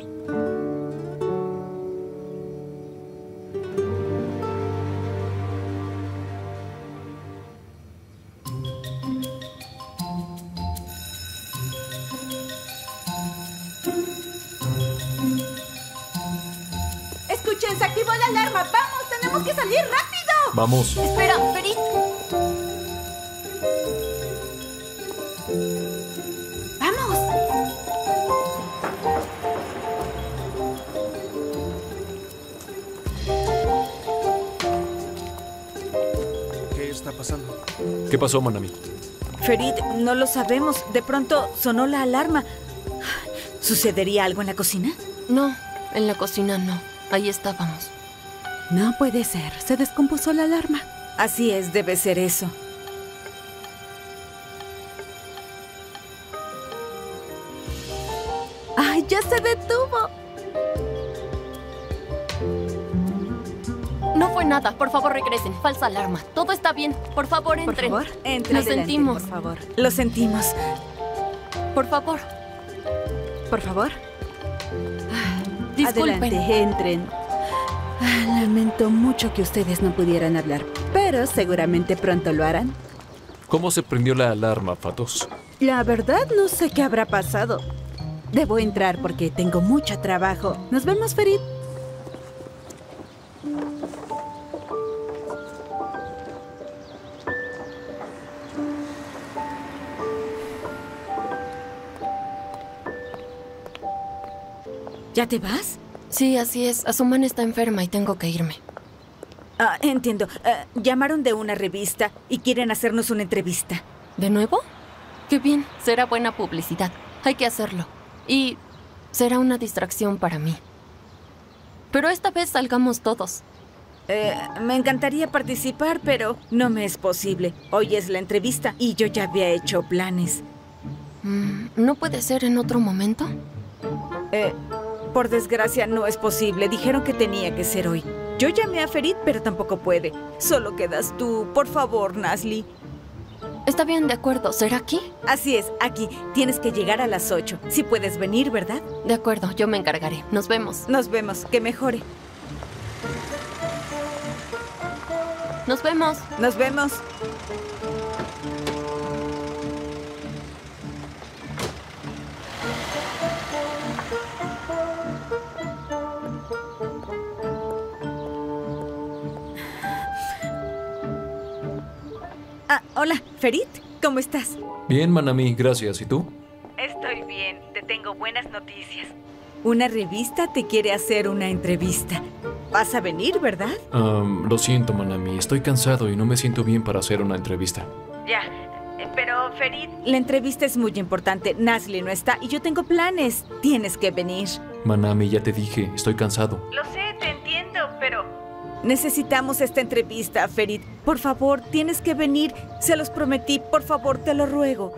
Speaker 3: Escuchen, se activó la alarma. ¡Vamos! ¡Tenemos que salir rápido!
Speaker 4: Vamos.
Speaker 1: Espera, Ferit.
Speaker 3: ¡Vamos!
Speaker 8: ¿Qué está pasando?
Speaker 4: ¿Qué pasó, Manami?
Speaker 3: Ferit, no lo sabemos. De pronto sonó la alarma. ¿Sucedería algo en la cocina?
Speaker 1: No, en la cocina no. Ahí estábamos.
Speaker 3: No puede ser. Se descompuso la alarma. Así es, debe ser eso. ¡Ay, ya se detuvo!
Speaker 1: No fue nada. Por favor, regresen. Falsa alarma. Todo está bien. Por favor, entren.
Speaker 3: Por favor, entren.
Speaker 1: Lo
Speaker 3: Adelante,
Speaker 1: sentimos.
Speaker 3: por favor. Lo sentimos.
Speaker 1: Por favor.
Speaker 3: Por favor.
Speaker 1: Disculpen.
Speaker 3: Adelante, entren. Ah, lamento mucho que ustedes no pudieran hablar, pero seguramente pronto lo harán.
Speaker 4: ¿Cómo se prendió la alarma, Fatos?
Speaker 3: La verdad, no sé qué habrá pasado. Debo entrar porque tengo mucho trabajo. Nos vemos, Ferit. ¿Ya te vas?
Speaker 1: Sí, así es. Asuman está enferma y tengo que irme.
Speaker 3: Ah, entiendo. Uh, llamaron de una revista y quieren hacernos una entrevista.
Speaker 1: ¿De nuevo? Qué bien. Será buena publicidad. Hay que hacerlo. Y será una distracción para mí. Pero esta vez salgamos todos.
Speaker 3: Eh, me encantaría participar, pero no me es posible. Hoy es la entrevista y yo ya había hecho planes.
Speaker 1: Mm, ¿No puede ser en otro momento?
Speaker 3: Eh... Por desgracia, no es posible. Dijeron que tenía que ser hoy. Yo llamé a Ferit, pero tampoco puede. Solo quedas tú. Por favor, Nazli.
Speaker 1: Está bien, de acuerdo. ¿Será aquí?
Speaker 3: Así es, aquí. Tienes que llegar a las ocho. Si puedes venir, ¿verdad?
Speaker 1: De acuerdo, yo me encargaré. Nos vemos.
Speaker 3: Nos vemos. Que mejore.
Speaker 1: Nos vemos.
Speaker 3: Nos vemos. Ah, hola, Ferit, ¿cómo estás?
Speaker 4: Bien, Manami, gracias. ¿Y tú?
Speaker 3: Estoy bien, te tengo buenas noticias. Una revista te quiere hacer una entrevista. Vas a venir, ¿verdad?
Speaker 4: Um, lo siento, Manami, estoy cansado y no me siento bien para hacer una entrevista.
Speaker 3: Ya, pero Ferit... La entrevista es muy importante. Nazli no está y yo tengo planes. Tienes que venir.
Speaker 4: Manami, ya te dije, estoy cansado.
Speaker 3: Lo sé, te entiendo, pero... Necesitamos esta entrevista, Ferit. Por favor, tienes que venir. Se los prometí. Por favor, te lo ruego.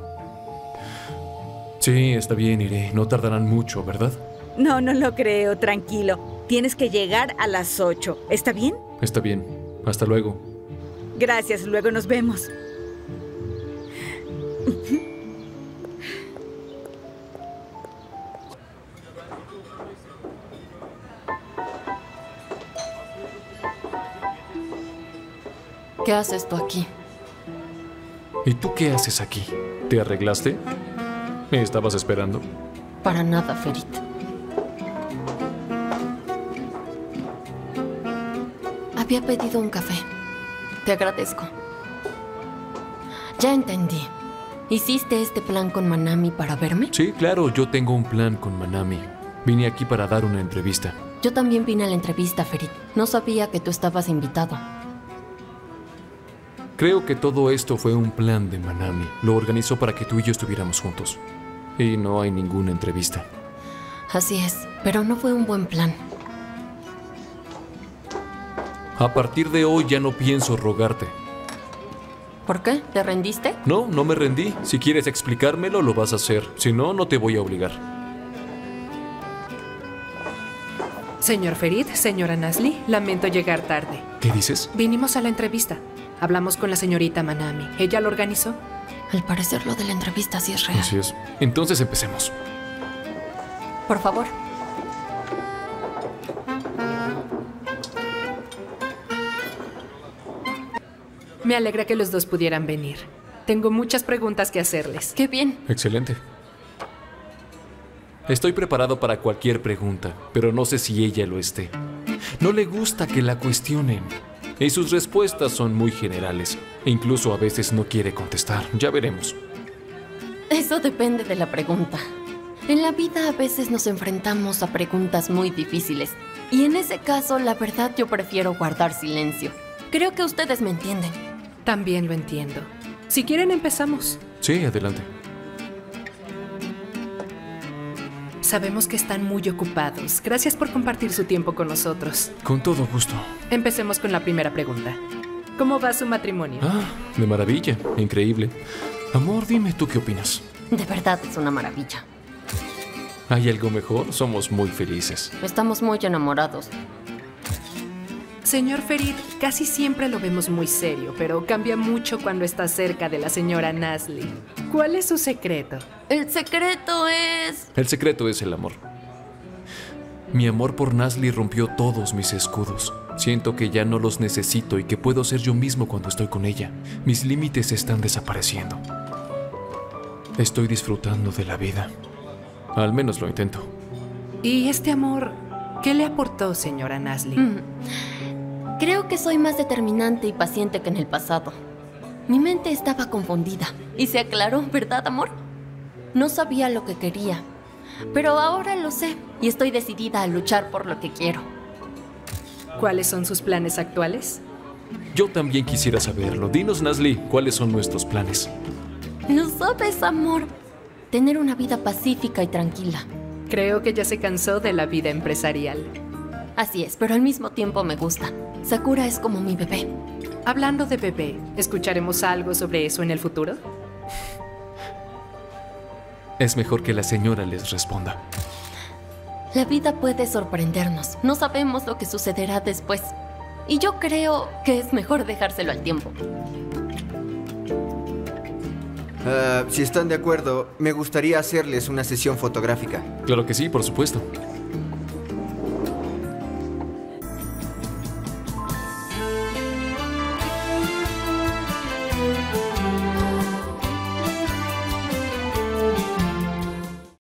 Speaker 4: Sí, está bien, iré. No tardarán mucho, ¿verdad?
Speaker 3: No, no lo creo. Tranquilo. Tienes que llegar a las ocho. ¿Está bien?
Speaker 4: Está bien. Hasta luego.
Speaker 3: Gracias. Luego nos vemos.
Speaker 1: ¿Qué haces tú aquí?
Speaker 4: ¿Y tú qué haces aquí? ¿Te arreglaste? ¿Me estabas esperando?
Speaker 1: Para nada, Ferit. Había pedido un café. Te agradezco. Ya entendí. ¿Hiciste este plan con Manami para verme?
Speaker 4: Sí, claro, yo tengo un plan con Manami. Vine aquí para dar una entrevista.
Speaker 1: Yo también vine a la entrevista, Ferit. No sabía que tú estabas invitado.
Speaker 4: Creo que todo esto fue un plan de Manami. Lo organizó para que tú y yo estuviéramos juntos. Y no hay ninguna entrevista.
Speaker 1: Así es, pero no fue un buen plan.
Speaker 4: A partir de hoy ya no pienso rogarte.
Speaker 1: ¿Por qué? ¿Te rendiste?
Speaker 4: No, no me rendí. Si quieres explicármelo, lo vas a hacer. Si no, no te voy a obligar.
Speaker 3: Señor Ferit, señora Nazli, lamento llegar tarde.
Speaker 4: ¿Qué dices?
Speaker 3: Vinimos a la entrevista. Hablamos con la señorita Manami. ¿Ella lo organizó?
Speaker 1: Al parecer lo de la entrevista sí es real.
Speaker 4: Así es. Entonces empecemos.
Speaker 1: Por favor.
Speaker 3: Me alegra que los dos pudieran venir. Tengo muchas preguntas que hacerles.
Speaker 1: ¡Qué bien!
Speaker 4: Excelente. Estoy preparado para cualquier pregunta, pero no sé si ella lo esté. No le gusta que la cuestionen. Y sus respuestas son muy generales. E incluso a veces no quiere contestar. Ya veremos.
Speaker 1: Eso depende de la pregunta. En la vida a veces nos enfrentamos a preguntas muy difíciles. Y en ese caso, la verdad, yo prefiero guardar silencio. Creo que ustedes me entienden.
Speaker 3: También lo entiendo. Si quieren, empezamos.
Speaker 4: Sí, adelante.
Speaker 3: Sabemos que están muy ocupados. Gracias por compartir su tiempo con nosotros.
Speaker 4: Con todo gusto.
Speaker 3: Empecemos con la primera pregunta. ¿Cómo va su matrimonio?
Speaker 4: Ah, de maravilla. Increíble. Amor, dime tú qué opinas.
Speaker 1: De verdad es una maravilla.
Speaker 4: ¿Hay algo mejor? Somos muy felices.
Speaker 1: Estamos muy enamorados.
Speaker 3: Señor Ferit, casi siempre lo vemos muy serio, pero cambia mucho cuando está cerca de la señora Nazli. ¿Cuál es su secreto?
Speaker 1: El secreto es...
Speaker 4: El secreto es el amor. Mi amor por Nazli rompió todos mis escudos. Siento que ya no los necesito y que puedo ser yo mismo cuando estoy con ella. Mis límites están desapareciendo. Estoy disfrutando de la vida. Al menos lo intento.
Speaker 3: ¿Y este amor qué le aportó, señora Nazli?
Speaker 1: Mm. Creo que soy más determinante y paciente que en el pasado. Mi mente estaba confundida y se aclaró, ¿verdad, amor? No sabía lo que quería, pero ahora lo sé y estoy decidida a luchar por lo que quiero.
Speaker 3: ¿Cuáles son sus planes actuales?
Speaker 4: Yo también quisiera saberlo. Dinos, Nazli, ¿cuáles son nuestros planes?
Speaker 1: ¿No sabes, amor? Tener una vida pacífica y tranquila.
Speaker 3: Creo que ya se cansó de la vida empresarial.
Speaker 1: Así es, pero al mismo tiempo me gusta. Sakura es como mi bebé.
Speaker 3: Hablando de bebé, ¿escucharemos algo sobre eso en el futuro?
Speaker 4: Es mejor que la señora les responda.
Speaker 1: La vida puede sorprendernos. No sabemos lo que sucederá después. Y yo creo que es mejor dejárselo al tiempo.
Speaker 14: Uh, si están de acuerdo, me gustaría hacerles una sesión fotográfica.
Speaker 4: Claro que sí, por supuesto.